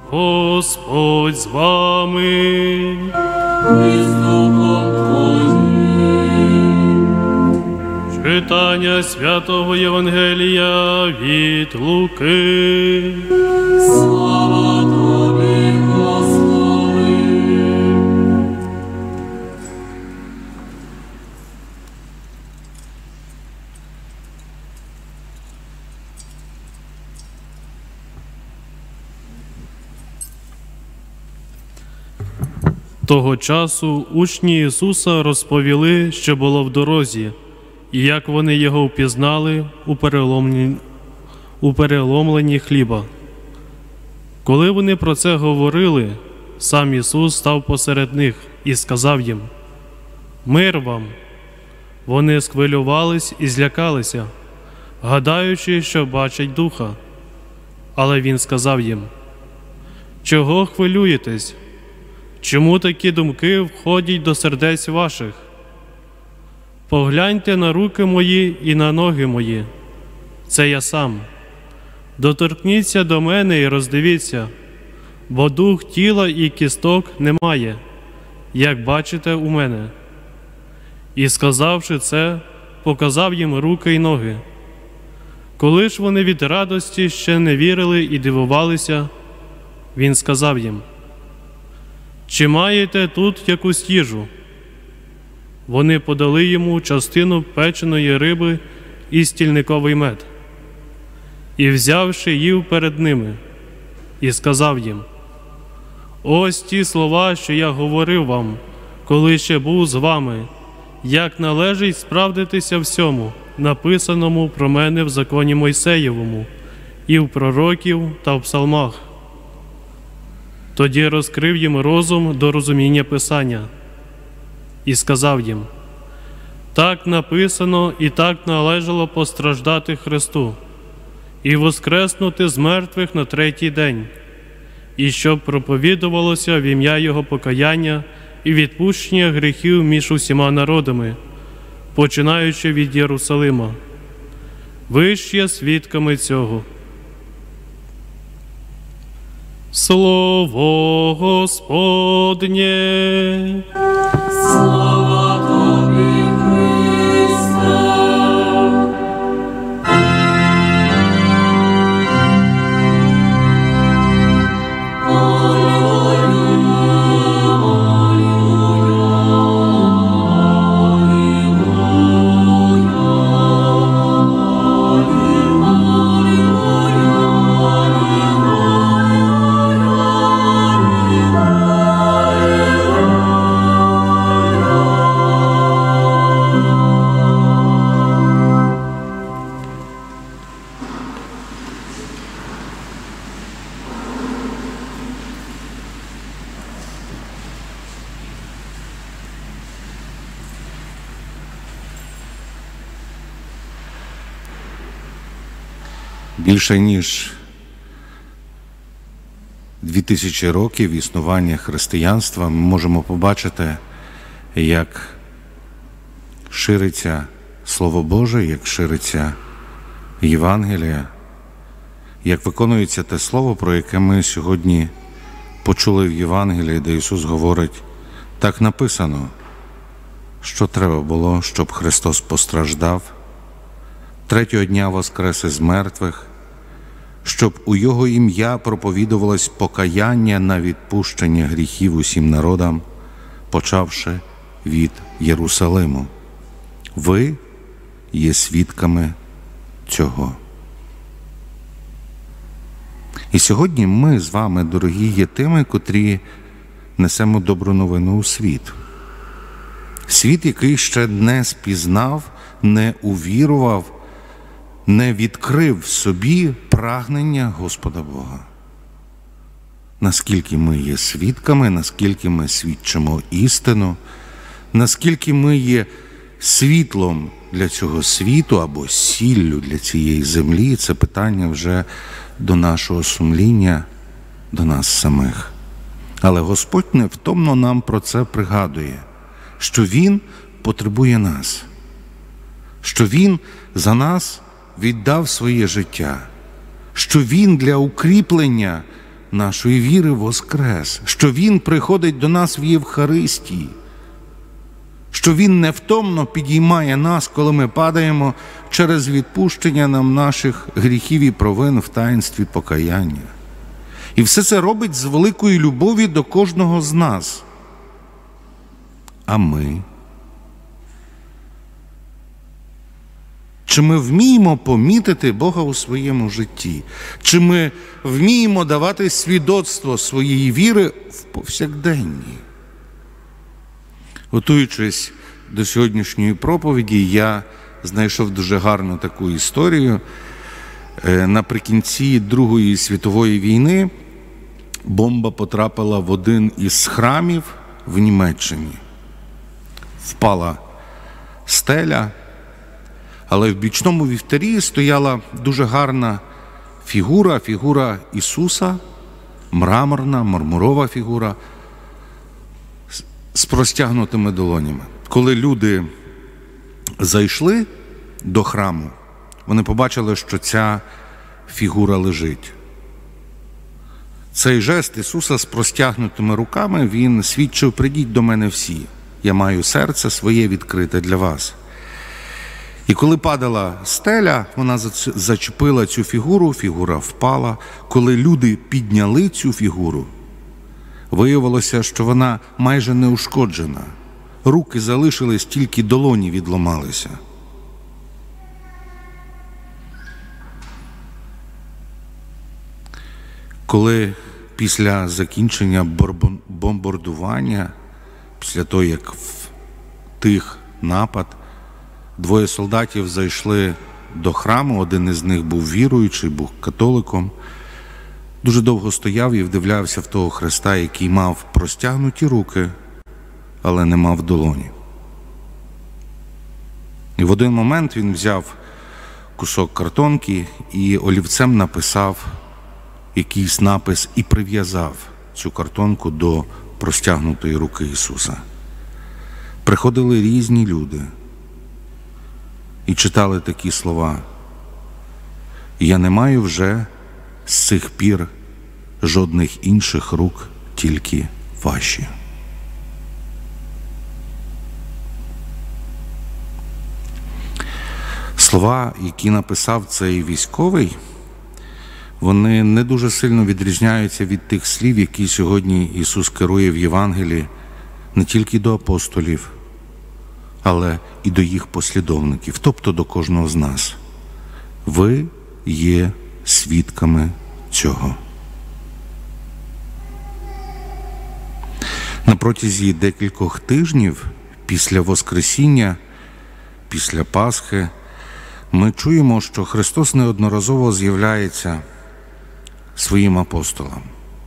Господь з вами. І з Духом Твоїм. Читання Святого Євангелія від Луки. Слава Тобі, Господи. Того часу учні Ісуса розповіли, що було в дорозі, і як вони його впізнали у переломленні хліба. Коли вони про це говорили, сам Ісус став посеред них і сказав їм: «Мир вам!» Вони схвилювались і злякалися, гадаючи, що бачать Духа. Але Він сказав їм: «Чого хвилюєтесь? Чому такі думки входять до сердець ваших? Погляньте на руки мої і на ноги мої. Це я сам. Доторкніться до мене і роздивіться, бо дух тіла і кісток немає, як бачите у мене». І, сказавши це, показав їм руки й ноги. Коли ж вони від радості ще не вірили і дивувалися, Він сказав їм: «Чи маєте тут якусь їжу?» Вони подали йому частину печеної риби і стільниковий мед. І, взявши, їв перед ними, і сказав їм: «Ось ті слова, що я говорив вам, коли ще був з вами, як належить справдитися всьому, написаному про мене в законі Мойсеєвому, і в пророків та в псалмах». Тоді розкрив їм розум до розуміння Писання і сказав їм: «Так написано і так належало постраждати Христу і воскреснути з мертвих на третій день, і щоб проповідувалося в ім'я Його покаяння і відпущення гріхів між усіма народами, починаючи від Єрусалима. Ви ж є свідками цього». Слово Господнє. Слава Тобі, Христе. Більше ніж 2000 років існування християнства ми можемо побачити, як шириться Слово Боже, як шириться Євангелія, як виконується те Слово, про яке ми сьогодні почули в Євангелії, де Ісус говорить: «Так написано, що треба було, щоб Христос постраждав, третього дня воскрес із мертвих, щоб у Його ім'я проповідувалось покаяння на відпущення гріхів усім народам, почавши від Єрусалиму. Ви є свідками цього». І сьогодні ми з вами, дорогі, є тими, котрі несемо добру новину у світ. Світ, який ще не спізнав, не увірував, не відкрив в собі прагнення Господа Бога. Наскільки ми є свідками, наскільки ми свідчимо істину, наскільки ми є світлом для цього світу або сіллю для цієї землі, це питання вже до нашого сумління, до нас самих. Але Господь невтомно нам про це пригадує, що Він потребує нас, що Він за нас віддав своє життя, що Він для укріплення нашої віри воскрес, що Він приходить до нас в Євхаристії, що Він невтомно підіймає нас, коли ми падаємо, через відпущення нам наших гріхів і провин в таїнстві покаяння. І все це робить з великою любові до кожного з нас. А ми? Чи ми вміємо помітити Бога у своєму житті? Чи ми вміємо давати свідоцтво своєї віри в повсякденні? Готуючись до сьогоднішньої проповіді, я знайшов дуже гарну таку історію. Наприкінці Другої світової війни бомба потрапила в один із храмів в Німеччині. Впала стеля, але в бічному вівтарі стояла дуже гарна фігура Ісуса, мармурова фігура з простягнутими долонями. Коли люди зайшли до храму, вони побачили, що ця фігура лежить. Цей жест Ісуса з простягнутими руками, він свідчив: прийдіть до мене всі, я маю серце своє відкрите для вас. І коли падала стеля, вона зачепила цю фігуру, фігура впала. Коли люди підняли цю фігуру, виявилося, що вона майже не ушкоджена. Руки залишились, тільки долоні відломалися. Коли після закінчення бомбардування, після того, як втих напад, двоє солдатів зайшли до храму, один із них був віруючий, був католиком, дуже довго стояв і вдивлявся в того Христа, який мав простягнуті руки, але не мав долоні. І в один момент він взяв кусок картонки і олівцем написав якийсь напис і прив'язав цю картонку до простягнутої руки Ісуса. Приходили різні люди і читали такі слова: «Я не маю вже з цих пір жодних інших рук, тільки ваші». Слова, які написав цей військовий, вони не дуже сильно відрізняються від тих слів, які сьогодні Ісус керує в Євангелії не тільки до апостолів, але і до їх послідовників, тобто до кожного з нас. Ви є свідками цього. На протязі декількох тижнів після Воскресіння, після Пасхи, ми чуємо, що Христос неодноразово з'являється своїм апостолам.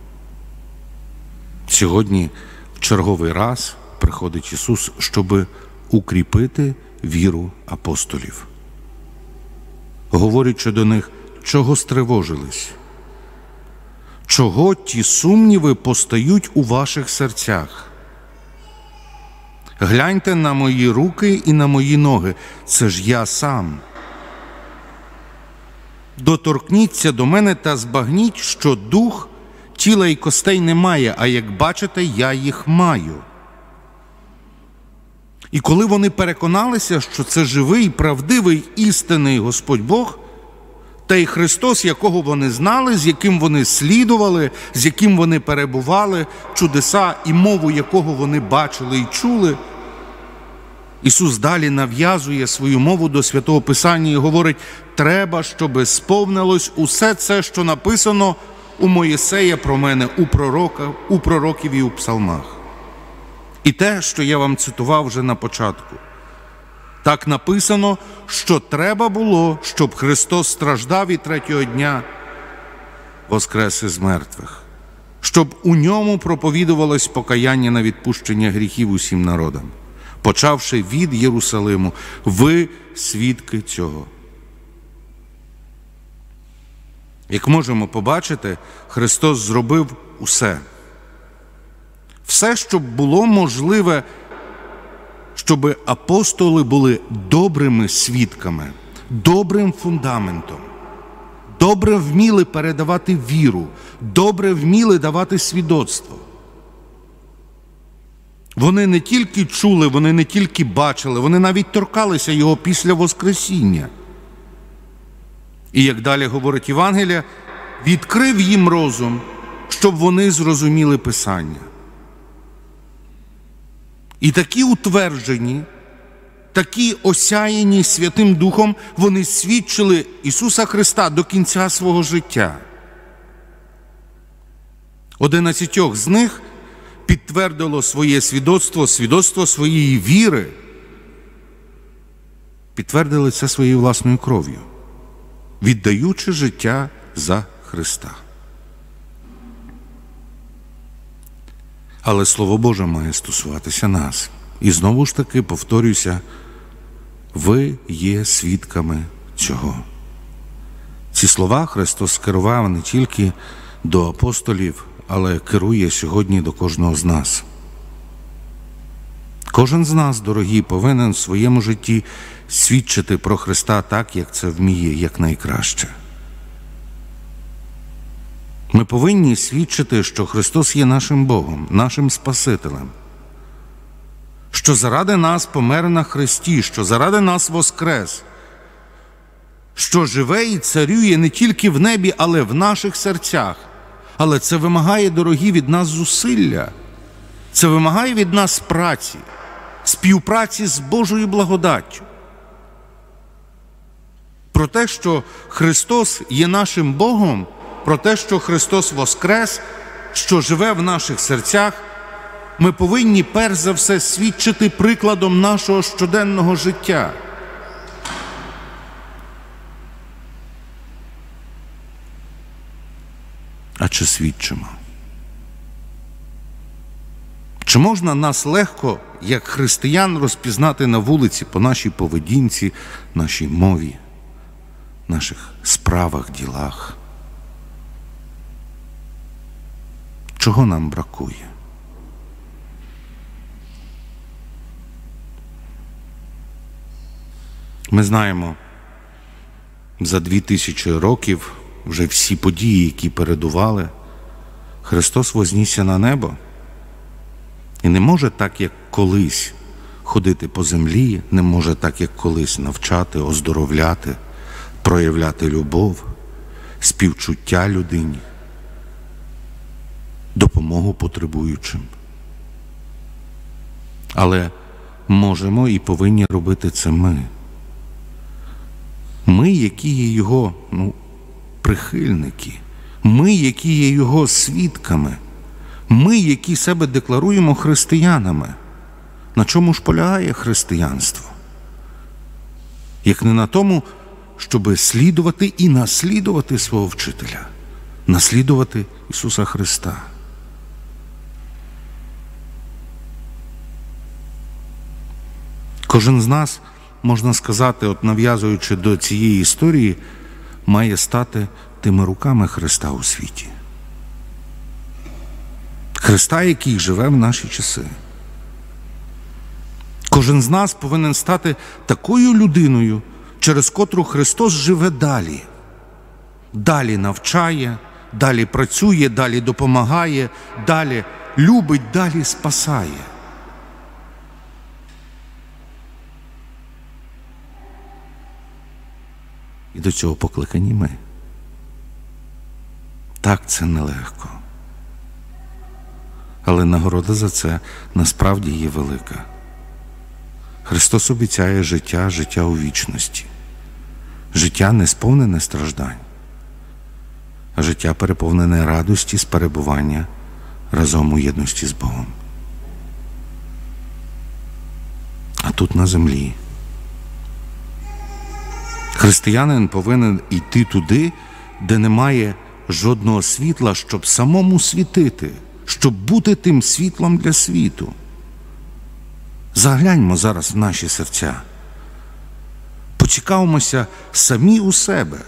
Сьогодні в черговий раз приходить Ісус, щоб укріпити віру апостолів. Говорячи до них: чого стривожились? Чого ті сумніви постають у ваших серцях? Гляньте на мої руки і на мої ноги, це ж я сам. Доторкніться до мене та збагніть, що дух, тіла і костей немає, а як бачите, я їх маю. І коли вони переконалися, що це живий, правдивий, істинний Господь Бог, та й Христос, якого вони знали, з яким вони слідували, з яким вони перебували, чудеса і мову якого вони бачили і чули, Ісус далі нав'язує свою мову до Святого Писання і говорить: треба, щоби сповнилось усе це, що написано у Моїсея про мене, у пророків і у псалмах. І те, що я вам цитував вже на початку. Так написано, що треба було, щоб Христос страждав і третього дня воскрес із мертвих, щоб у ньому проповідувалось покаяння на відпущення гріхів усім народам, почавши від Єрусалиму. Ви свідки цього. Як можемо побачити, Христос зробив усе. Все, щоб було можливе, щоб апостоли були добрими свідками, добрим фундаментом, добре вміли передавати віру, добре вміли давати свідоцтво. Вони не тільки чули, вони не тільки бачили, вони навіть торкалися його після Воскресіння. І, як далі говорить Євангелія, відкрив їм розум, щоб вони зрозуміли Писання. І такі утверджені, такі осяяні Святим Духом, вони свідчили Ісуса Христа до кінця свого життя. 11 з них підтвердило своє свідоцтво, свідоцтво своєї віри, підтвердили це своєю власною кров'ю, віддаючи життя за Христа. Але Слово Боже має стосуватися нас. І знову ж таки, повторюся, ви є свідками цього. Ці слова Христос скерував не тільки до апостолів, але керує сьогодні до кожного з нас. Кожен з нас, дорогі, повинен в своєму житті свідчити про Христа так, як це вміє, як найкраще. Ми повинні свідчити, що Христос є нашим Богом, нашим Спасителем, що заради нас помер на хресті, що заради нас воскрес, що живе і царює не тільки в небі, але в наших серцях. Але це вимагає, дорогі, від нас зусилля, це вимагає від нас праці, співпраці з Божою благодаттю. Про те, що Христос є нашим Богом, про те, що Христос воскрес, що живе в наших серцях, ми повинні перш за все свідчити прикладом нашого щоденного життя. А чи свідчимо? Чи можна нас легко, як християн, розпізнати на вулиці по нашій поведінці, нашій мові, наших справах, ділах? Чого нам бракує? Ми знаємо, за 2000 років вже всі події, які передували, Христос вознісся на небо і не може так, як колись, ходити по землі, не може так, як колись, навчати, оздоровляти, проявляти любов, співчуття людині, допомогу потребуючим. Але можемо і повинні робити це ми. Ми, які є Його прихильники, ми, які є Його свідками, ми, які себе декларуємо християнами. На чому ж полягає християнство? Як не на тому, щоб слідувати і наслідувати свого вчителя, наслідувати Ісуса Христа. Кожен з нас, можна сказати, от нав'язуючи до цієї історії, має стати тими руками Христа у світі. Христа, який живе в наші часи. Кожен з нас повинен стати такою людиною, через котру Христос живе далі. Далі навчає, далі працює, далі допомагає, далі любить, далі спасає. І до цього покликані ми. Так, це нелегко. Але нагорода за це насправді є велика. Христос обіцяє життя, життя у вічності. Життя не сповнене страждань, а життя переповнене радості з перебування разом у єдності з Богом. А тут на землі християнин повинен йти туди, де немає жодного світла, щоб самому світити, щоб бути тим світлом для світу. Загляньмо зараз в наші серця. Поцікавимося самі у себе.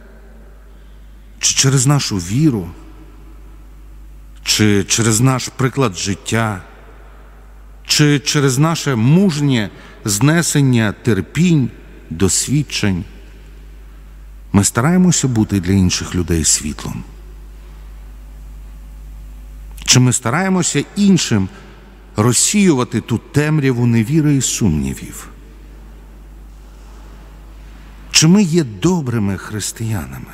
Чи через нашу віру, чи через наш приклад життя, чи через наше мужнє знесення терпінь, досвідчень, Ми стараємося бути для інших людей світлом? Чи ми стараємося іншим розсіювати ту темряву невіри і сумнівів? Чи ми є добрими християнами?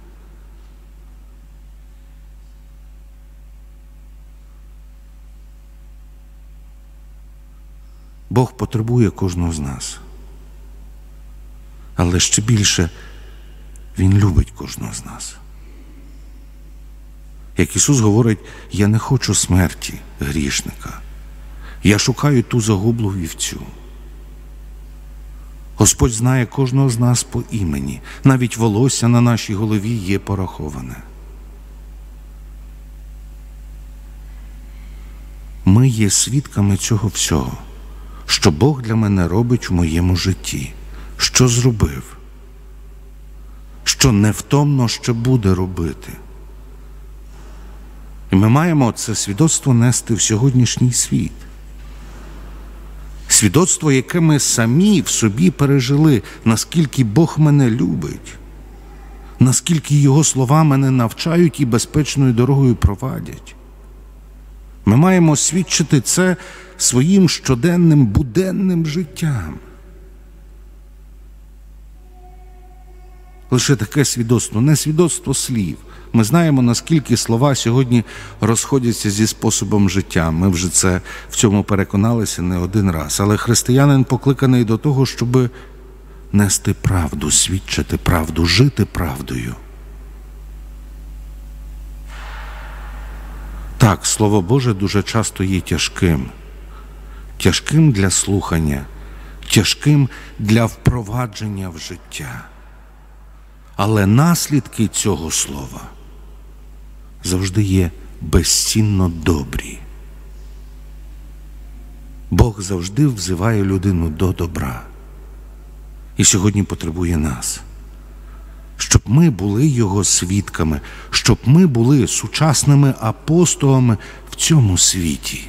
Бог потребує кожного з нас. Але ще більше Він любить кожного з нас. Як Ісус говорить, я не хочу смерті грішника. Я шукаю ту загублу вівцю. Господь знає кожного з нас по імені. Навіть волосся на нашій голові є пораховане. Ми є свідками цього всього, що Бог для мене робить в моєму житті, що зробив, що невтомно ще буде робити. І ми маємо це свідоцтво нести в сьогоднішній світ. Свідоцтво, яке ми самі в собі пережили, наскільки Бог мене любить, наскільки Його слова мене навчають і безпечною дорогою провадять. Ми маємо свідчити це своїм щоденним буденним життям. Лише таке свідоцтво, не свідоцтво слів. Ми знаємо, наскільки слова сьогодні розходяться зі способом життя. Ми вже в цьому переконалися не один раз. Але християнин покликаний до того, щоб нести правду, свідчити правду, жити правдою. Так, Слово Боже дуже часто є тяжким. Тяжким для слухання, тяжким для впровадження в життя. Але наслідки цього слова завжди є безцінно добрі. Бог завжди взиває людину до добра. І сьогодні потребує нас, щоб ми були Його свідками, щоб ми були сучасними апостолами в цьому світі.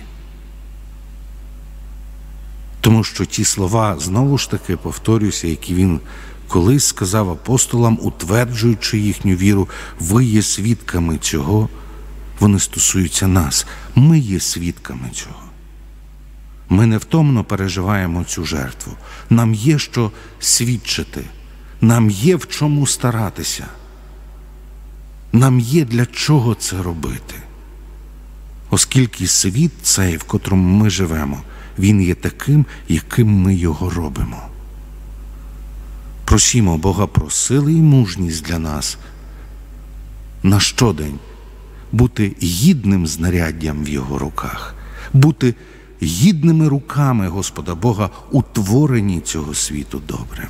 Тому що ті слова, знову ж таки, повторюся, які Він колись сказав апостолам, утверджуючи їхню віру, ви є свідками цього, вони стосуються нас. Ми є свідками цього. Ми невтомно переживаємо цю жертву. Нам є що свідчити. Нам є в чому старатися. Нам є для чого це робити. Оскільки світ цей, в котрому ми живемо, він є таким, яким ми його робимо. Просімо Бога про сили і мужність для нас на щодень бути гідним знаряддям в Його руках, бути гідними руками Господа Бога у творенні цього світу добрим.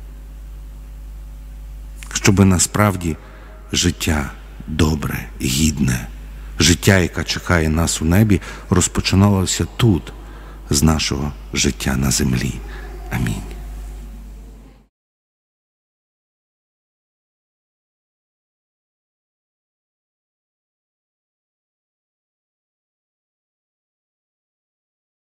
Щоби насправді життя добре, гідне, життя, яке чекає нас у небі, розпочиналося тут, з нашого життя на землі. Амінь.